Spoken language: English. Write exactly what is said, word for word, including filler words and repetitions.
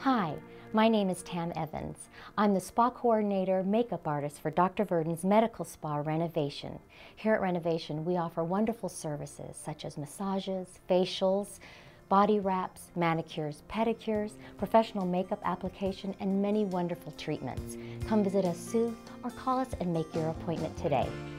Hi, my name is Tam Evans. I'm the spa coordinator, makeup artist for Doctor Virden's medical spa Renovation. Here at Renovation, we offer wonderful services such as massages, facials, body wraps, manicures, pedicures, professional makeup application, and many wonderful treatments. Come visit us soon or call us and make your appointment today.